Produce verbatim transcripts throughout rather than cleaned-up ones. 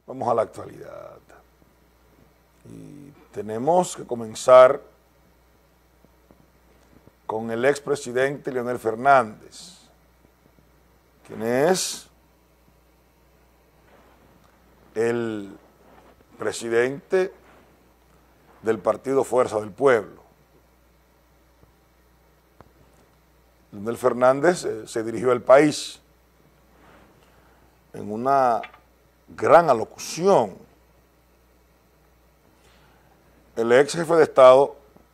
Vamos a la actualidad. Y tenemos que comenzar con el expresidente Leonel Fernández, quien es el presidente del partido Fuerza del Pueblo. Leonel Fernández eh, se dirigió al país en una gran alocución. El ex jefe de Estado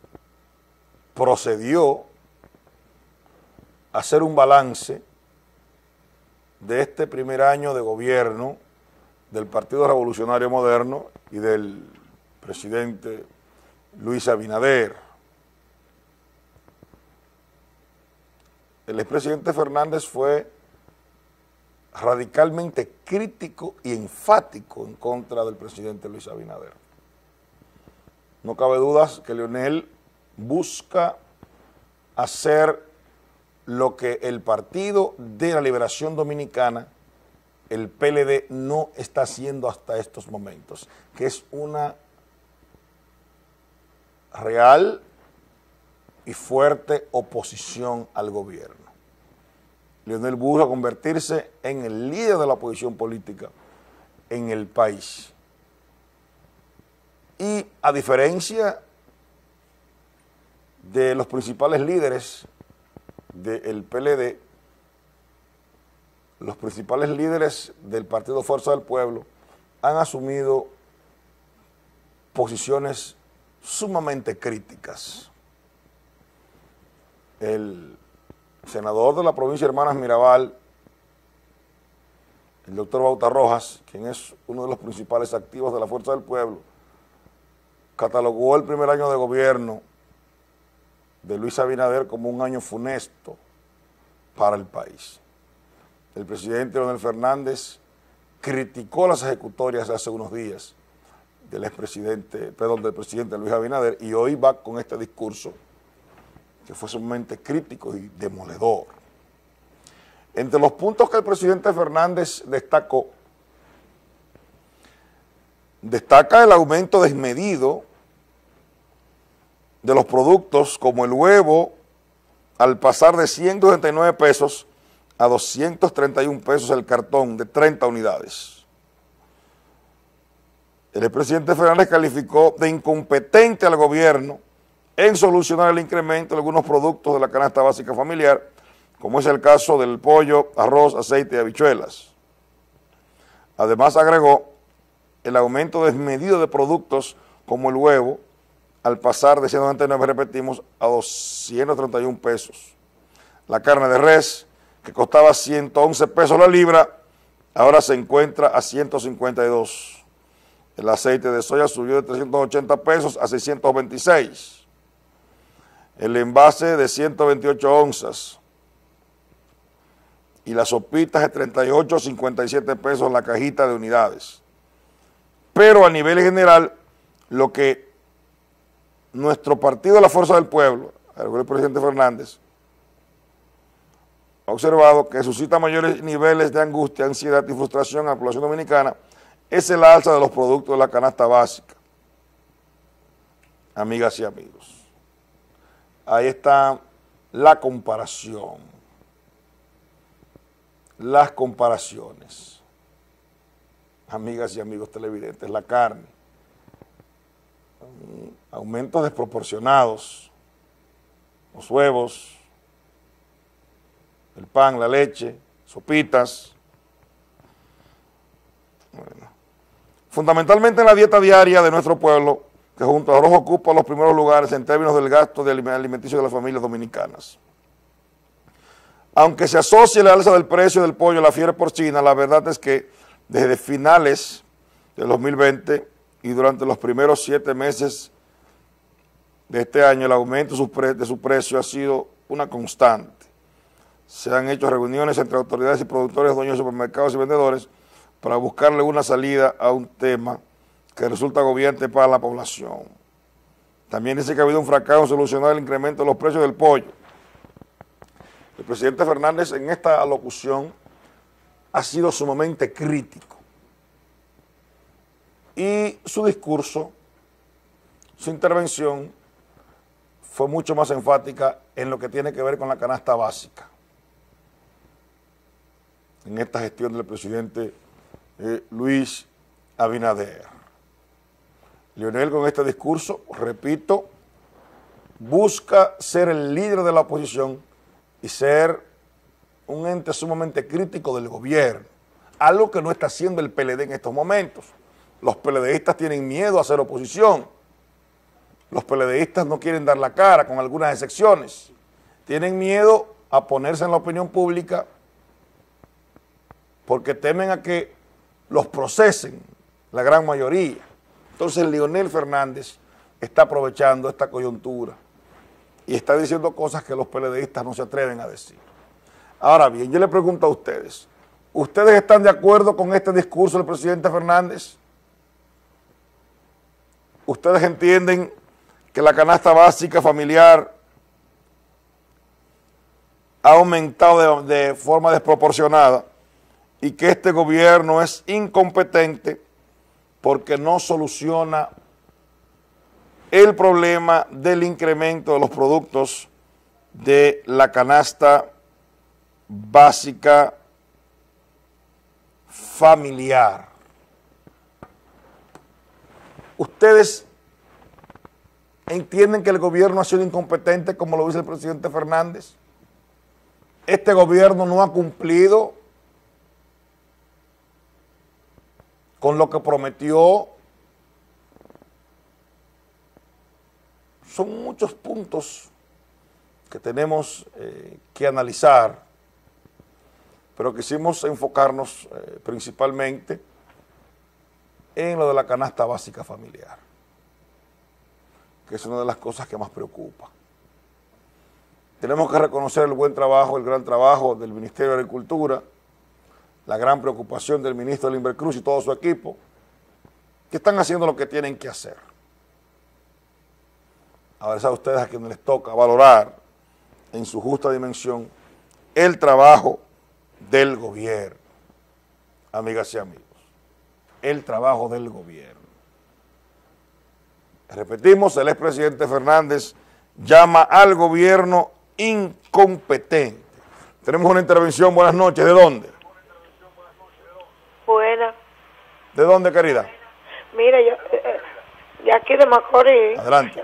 procedió a hacer un balance de este primer año de gobierno del Partido Revolucionario Moderno y del presidente Luis Abinader. El expresidente Fernández fue radicalmente crítico y enfático en contra del presidente Luis Abinader. No cabe dudas que Leonel busca hacer lo que el Partido de la Liberación Dominicana, el P L D, no está haciendo hasta estos momentos, que es una real y fuerte oposición al gobierno. Leonel busca convertirse en el líder de la oposición política en el país. Y a diferencia de los principales líderes del P L D, los principales líderes del Partido Fuerza del Pueblo han asumido posiciones sumamente críticas. El senador de la provincia de Hermanas Mirabal, el doctor Bauta Rojas, quien es uno de los principales activos de la Fuerza del Pueblo, catalogó el primer año de gobierno de Luis Abinader como un año funesto para el país. El presidente Leonel Fernández criticó las ejecutorias de hace unos días del expresidente, perdón, del presidente Luis Abinader, y hoy va con este discurso que fue sumamente crítico y demoledor. Entre los puntos que el presidente Fernández destacó, destaca el aumento desmedido de los productos como el huevo, al pasar de ciento setenta y nueve pesos a doscientos treinta y un pesos el cartón de treinta unidades. El expresidente Fernández calificó de incompetente al gobierno en solucionar el incremento de algunos productos de la canasta básica familiar, como es el caso del pollo, arroz, aceite y habichuelas. Además agregó el aumento desmedido de productos como el huevo, al pasar de ciento noventa y nueve, repetimos, a doscientos treinta y un pesos. La carne de res, que costaba ciento once pesos la libra, ahora se encuentra a ciento cincuenta y dos. El aceite de soya subió de trescientos ochenta pesos a seiscientos veintiséis. El envase de ciento veintiocho onzas y las sopitas de treinta y ocho a cincuenta y siete pesos la cajita de unidades. Pero a nivel general, lo que nuestro partido, la Fuerza del Pueblo, el presidente Fernández, ha observado que suscita mayores niveles de angustia, ansiedad y frustración a la población dominicana es el alza de los productos de la canasta básica. Amigas y amigos, ahí está la comparación, las comparaciones. Amigas y amigos televidentes, la carne, aumentos desproporcionados, los huevos, el pan, la leche, sopitas. Bueno, fundamentalmente en la dieta diaria de nuestro pueblo, que junto al arroz ocupa los primeros lugares en términos del gasto de alimenticio de las familias dominicanas. Aunque se asocie la alza del precio del pollo a la fiebre porcina, la verdad es que desde finales del dos mil veinte y durante los primeros siete meses de este año, el aumento de su precio ha sido una constante. Se han hecho reuniones entre autoridades y productores, dueños de supermercados y vendedores para buscarle una salida a un tema que resulta agobiante para la población. También dice que ha habido un fracaso en solucionar el incremento de los precios del pollo. El presidente Fernández en esta alocución ha sido sumamente crítico. y su discurso, su intervención fue mucho más enfática en lo que tiene que ver con la canasta básica, en esta gestión del presidente eh, Luis Abinader. Leonel, con este discurso, repito, busca ser el líder de la oposición y ser un ente sumamente crítico del gobierno, algo que no está haciendo el P L D en estos momentos. Los PLDistas tienen miedo a hacer oposición, los PLDistas no quieren dar la cara, con algunas excepciones, tienen miedo a ponerse en la opinión pública porque temen a que los procesen, la gran mayoría. Entonces Leonel Fernández está aprovechando esta coyuntura y está diciendo cosas que los PLDistas no se atreven a decir. Ahora bien, yo le pregunto a ustedes, ¿ustedes están de acuerdo con este discurso del presidente Fernández? ¿Ustedes entienden que la canasta básica familiar ha aumentado de, de forma desproporcionada y que este gobierno es incompetente porque no soluciona el problema del incremento de los productos de la canasta básica familiar? ¿Ustedes entienden que el gobierno ha sido incompetente como lo dice el presidente Fernández? Este gobierno no ha cumplido con lo que prometió. Son muchos puntos que tenemos eh, que analizar, pero quisimos enfocarnos eh, principalmente en lo de la canasta básica familiar, que es una de las cosas que más preocupa. Tenemos que reconocer el buen trabajo, el gran trabajo del Ministerio de Agricultura, la gran preocupación del ministro Limber Cruz y todo su equipo, que están haciendo lo que tienen que hacer. Ahora es a ustedes a quienes les toca valorar en su justa dimensión el trabajo del gobierno, amigas y amigos, el trabajo del gobierno. Repetimos, el expresidente Fernández llama al gobierno incompetente. Tenemos una intervención, buenas noches, ¿de dónde? Buena. ¿De dónde, querida? Mira, yo, eh, de aquí de Macorís. Adelante.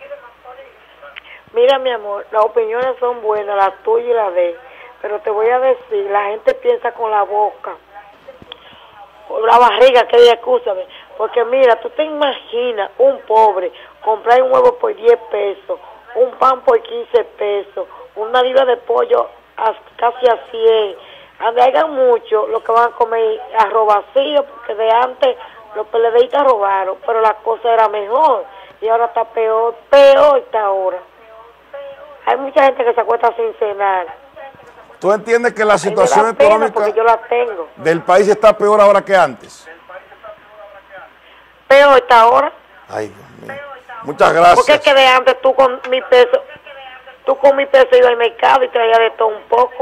Mira, mi amor, las opiniones son buenas, la tuya y la de él, pero te voy a decir, la gente piensa con la boca, o la barriga, que ella, escúchame, porque mira, tú te imaginas un pobre comprar un huevo por diez pesos, un pan por quince pesos, una libra de pollo a, casi a cien, donde haya mucho, lo que van a comer arroz vacío, porque de antes los PLDistas robaron, pero la cosa era mejor, y ahora está peor, peor está ahora. Hay mucha gente que se acuesta sin cenar. ¿Tú entiendes que la situación Ay, me da pena económica porque yo la tengo. del país está peor ahora que antes? Peor está ahora. Ay, Dios mío. Muchas gracias. Porque es que de antes tú con mi peso, tú con mi peso ibas al mercado y traías de todo un poco.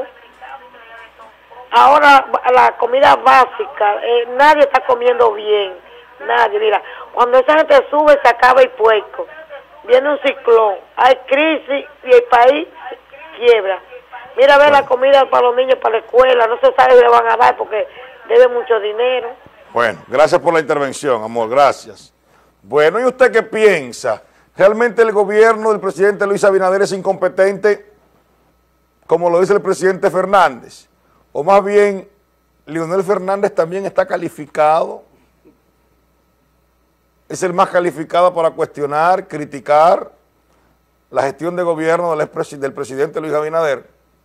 Ahora la comida básica, eh, nadie está comiendo bien. Nadie, mira, cuando esa gente sube se acaba el puerco. Viene un ciclón, hay crisis y el país quiebra. Mira, a ver bueno. La comida para los niños, para la escuela, no se sabe si le van a dar porque debe mucho dinero. Bueno, gracias por la intervención, amor, gracias. Bueno, ¿y usted qué piensa? ¿Realmente el gobierno del presidente Luis Abinader es incompetente, como lo dice el presidente Fernández? O más bien, Leonel Fernández también está calificado, es el más calificado para cuestionar, criticar la gestión de gobierno del, del presidente Luis Abinader.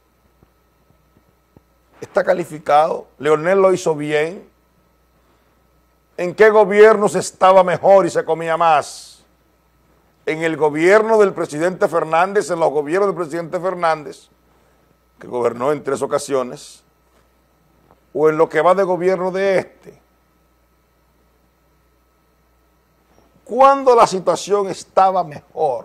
Está calificado, Leonel lo hizo bien. ¿En qué gobierno se estaba mejor y se comía más? ¿En el gobierno del presidente Fernández, en los gobiernos del presidente Fernández, que gobernó en tres ocasiones, o en lo que va de gobierno de este? ¿Cuándo la situación estaba mejor?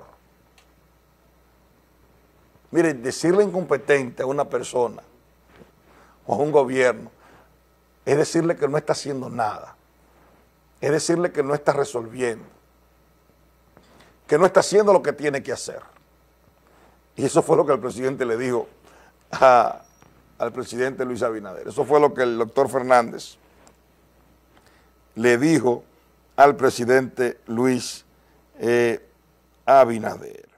Mire, decirle incompetente a una persona o a un gobierno es decirle que no está haciendo nada. es decirle que no está resolviendo, que no está haciendo lo que tiene que hacer. Y eso fue lo que el presidente le dijo a, al presidente Luis Abinader. Eso fue lo que el doctor Fernández le dijo al presidente Luis eh, Abinader.